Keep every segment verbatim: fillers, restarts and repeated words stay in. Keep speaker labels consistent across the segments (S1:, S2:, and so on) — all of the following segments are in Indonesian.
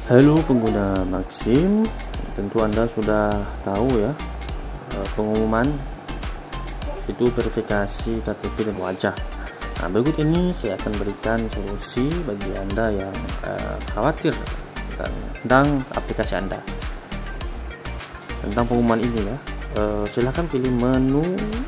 S1: Halo pengguna Maxim, tentu Anda sudah tahu ya, pengumuman itu verifikasi K T P dan wajah. Nah, berikut ini saya akan berikan solusi bagi Anda yang uh, khawatir tentang aplikasi Anda, tentang pengumuman ini ya. Uh, silahkan pilih menu,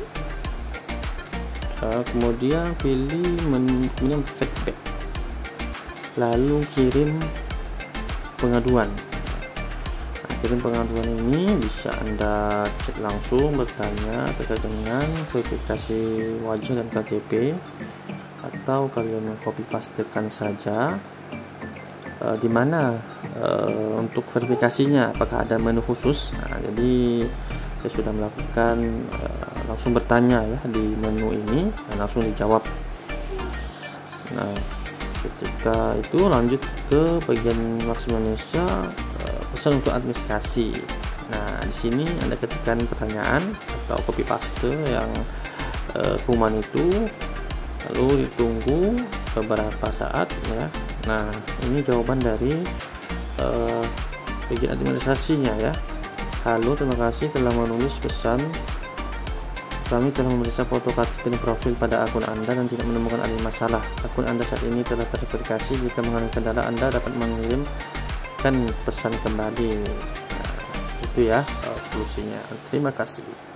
S1: uh, kemudian pilih menu, menu feedback, lalu kirim pengaduan. Nah, kirim pengaduan ini bisa Anda chat langsung bertanya terkait dengan verifikasi wajah dan K T P, atau kalian copy pastekan saja e, di mana e, untuk verifikasinya, apakah ada menu khusus. Nah, jadi saya sudah melakukan e, langsung bertanya ya di menu ini dan langsung dijawab. Nah, ketika itu lanjut ke bagian Maxim Indonesia, pesan untuk administrasi. Nah, di sini Anda ketikkan pertanyaan atau copy paste yang eh, pengumuman itu, lalu ditunggu beberapa saat ya. Nah, ini jawaban dari eh, bagian administrasinya ya. Halo, terima kasih telah menulis pesan. Kami telah memeriksa foto K T P dan profil pada akun Anda dan tidak menemukan ada masalah. Akun Anda saat ini telah terverifikasi. Jika mengalami kendala, Anda dapat mengirimkan pesan kembali. Nah, itu ya solusinya. Terima kasih.